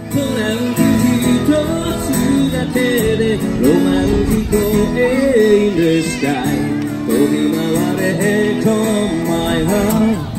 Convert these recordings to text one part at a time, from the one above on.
トなんて一つだけでロマンティコエイレスカイ飛び回れ Come my heart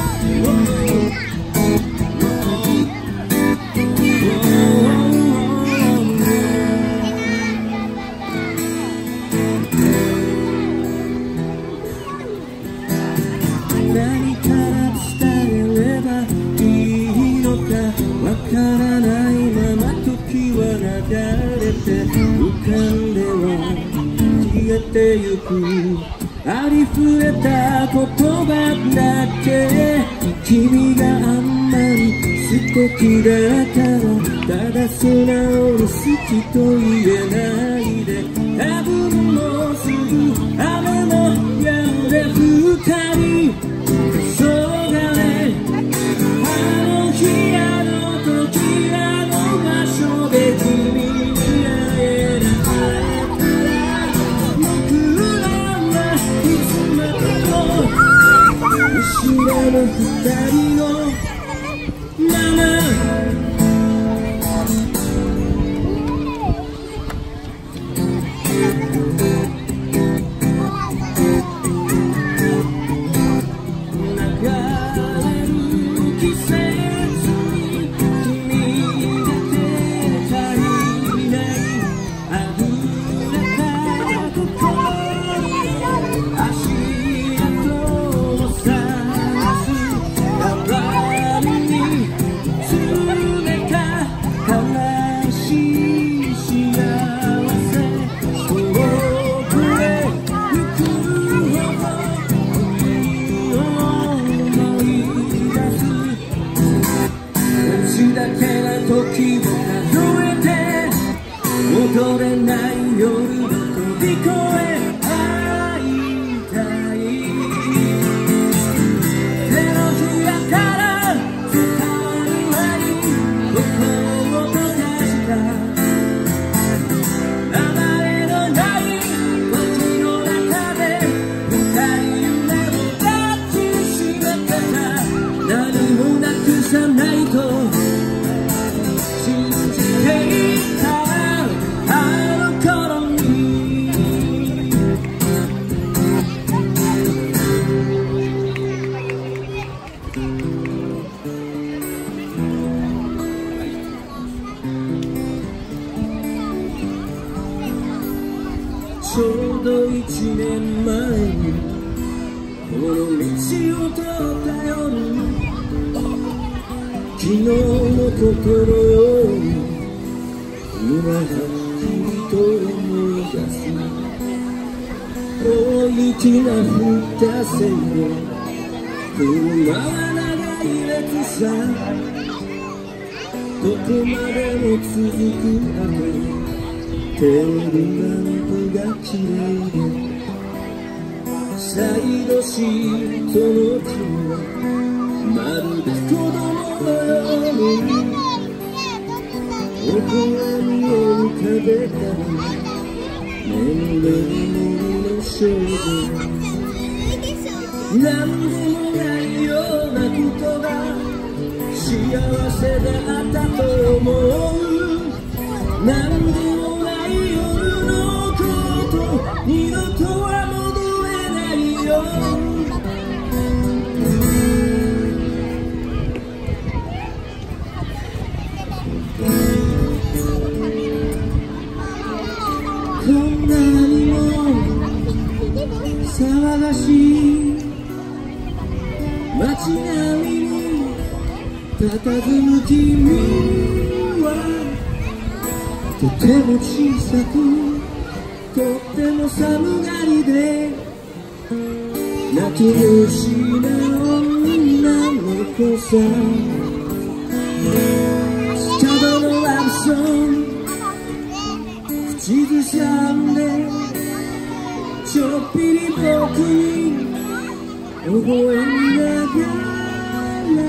何から伝えればいいのかわからないまま時は流れて浮かんでは消えてゆくありふれた言葉だけ君があんまり素敵だったらただ素直に好きと言えないで多分もうすぐ雨も止んで二人そうだねあの日あの時あの場所で君に会えなかったら僕らはいつまでも後ろの二人のまま戻れない夜飛び越え会いたい手のひらから伝わる間に心を溶かした名前のない街の中で二人夢を抱きしめてた何もなくさないと信じていたちょうど1年前にこの道を通った夜昨日のことのように今はっきりと思い出す大雪が降ったせいで車は長い列さどこまでも続く雨テールランプが綺麗でサイドシートの君はまるで子供のように微笑みを浮かべた眠れる森の少女何でもないようなことが幸せだったと思う何でもない夜のこと二度とは戻れないよこんなにも騒がしい街並みに佇む君はとても小さくとっても寒がりで泣き虫な女の子さスカドのラブソング口ずさんでちょっぴり僕に覚えながら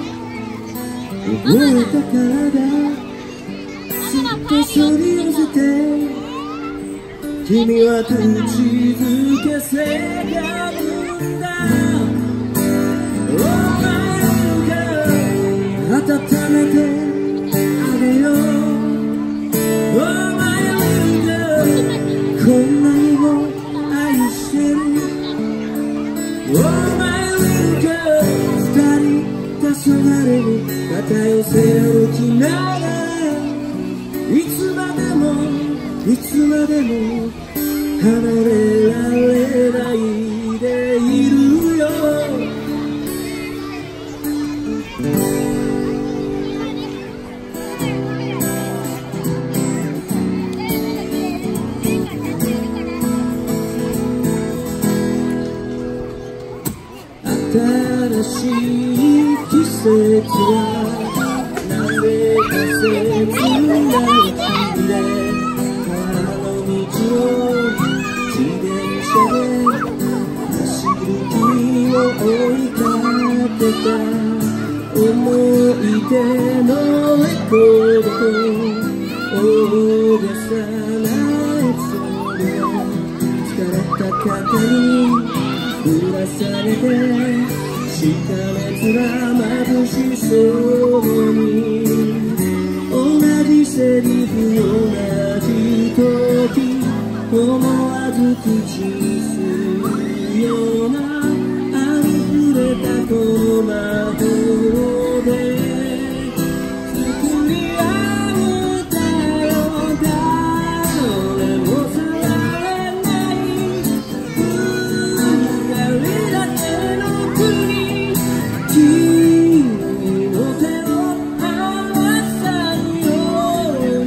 覚えたからだそり寄せて君は口づけせがむんだ Oh my girl 温めてあげる気ならいつまでもいつまでも離れられないでいるよ。新しい季節はなぜか切ない君で川の道を自転車で走る君を追いかけた思い出のレコードと大げさなエピソードを疲れた肩にぶら下げてしかめつら眩しそうに同じセリフ同じ時思わず口にするようなあふれたこの魔法で作り上げたよ誰も触れない君の手を離さぬように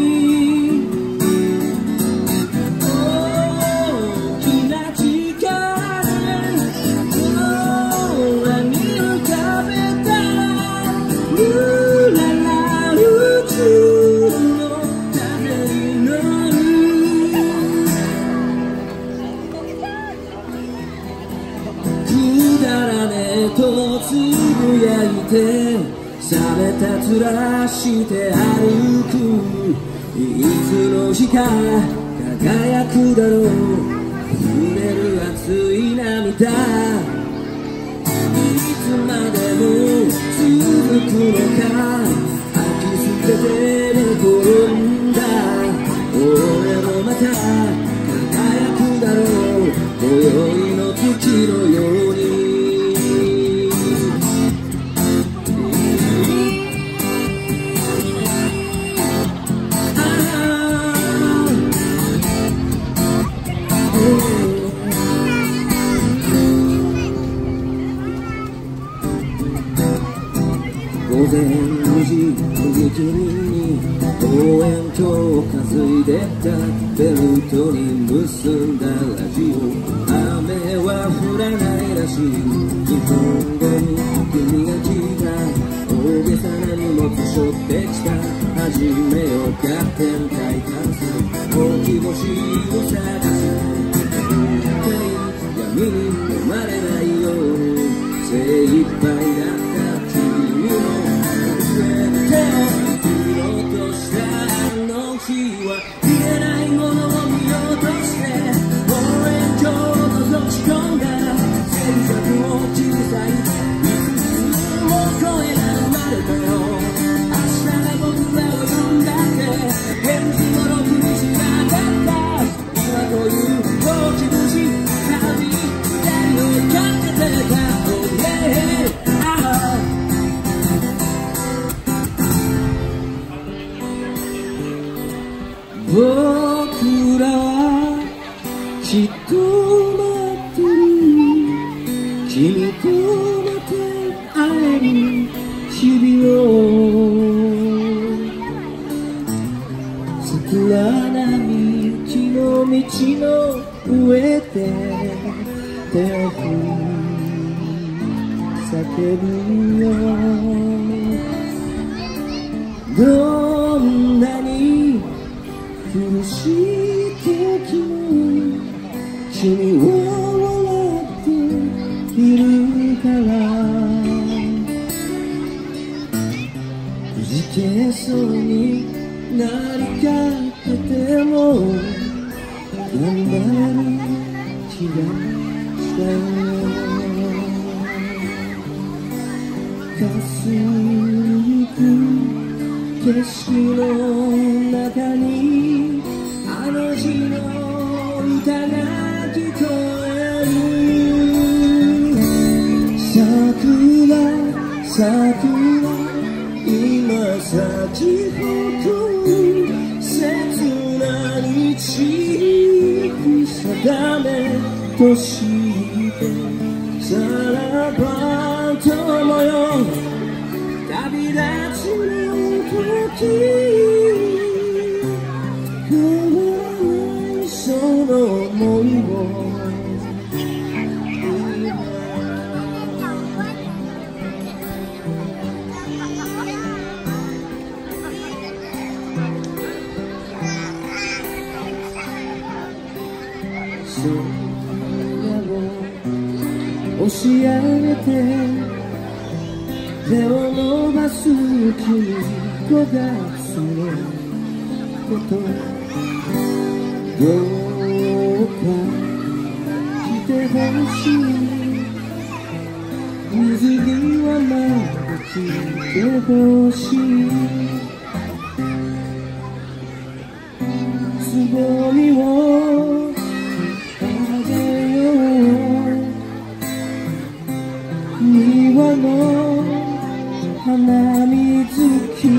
大きな力で空に浮かべたルララ宇宙の風に乗るくだらねえとつぶやいて冷めた面して歩くいつの日か輝くだろう触れる熱い涙いつまでも続くのか吐き捨てて寝転んだ俺もまた輝くだろう今宵の月のように午前2時踏切に望遠鏡を担いでたベルトに結んだラジオ雨は降らないらしい2分後に君が来た大げさな荷物背負ってきた始めようか天体観測大き星を探す闇に飲まれないように精一杯だった君の全てを見ようとしたあの日は見えないものを見ようとして望遠鏡を覗き込んだ静寂も小さいいくつも声が生まれたよ明日が僕らを呼んだって返事もろくにしなかった今という大きな旅何をかけてた僕らはきっと待ってる君とまた会える日々を桜並木の道の上で手を振り叫ぶよどんなに苦しい時も君を笑っているからくじけそうになりかけても頑張る気がしたよかすみゆく景色の中にあの日の歌が聞こえる桜今咲き誇る切な日定めとしてさらば友よ旅立ちの時変わらないその想いを空を押し上げて手を伸ばす君5月のことどうか来てほしい水際まで来てほしいつぼみを庭の花水木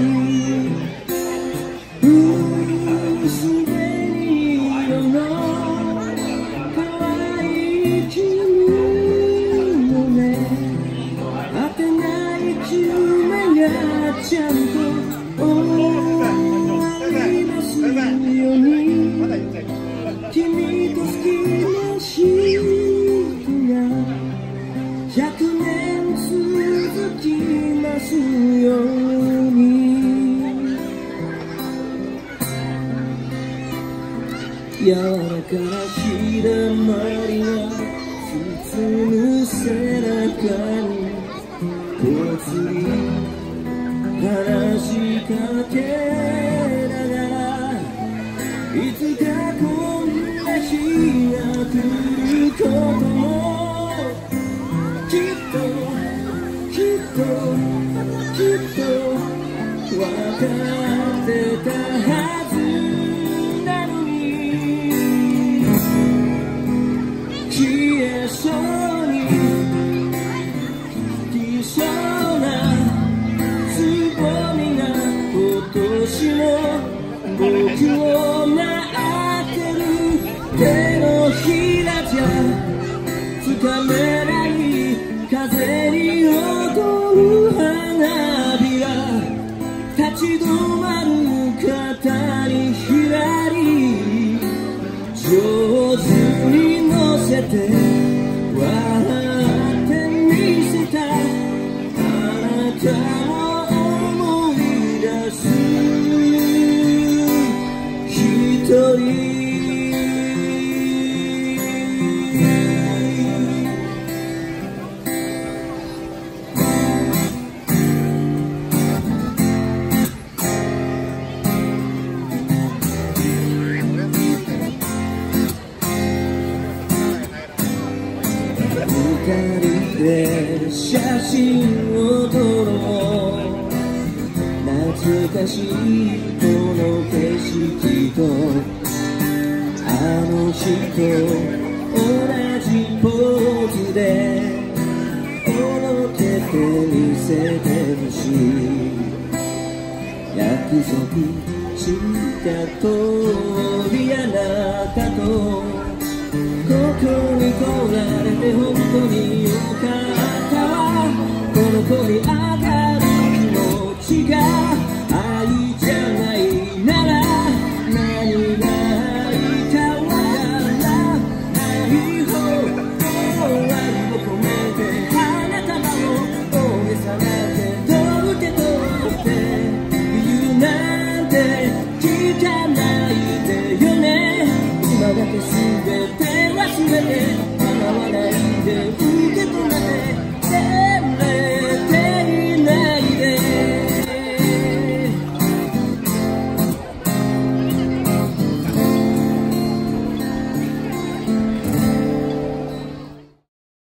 すでに色の可愛い君のね当てない夢がちゃんと終わりますように君と好きな人が100年続きますように柔らかな日だまりが包む背中にぽつり話しかけながらいつかこんな日が来ることもきっと分かってたはずなのに消えそうに来そうなつぼみが今年も僕を待ってる手のひらじゃつかめない風に踊る花びら立ち止まる肩にひらり上手に乗せて笑ってみせたあなたを思い出す一人二人で写真を撮ろう懐かしいこの景色とあの日と同じポーズでおどけてみせてほしい約束した通りあなたとここに来られて本当によかったわこの子に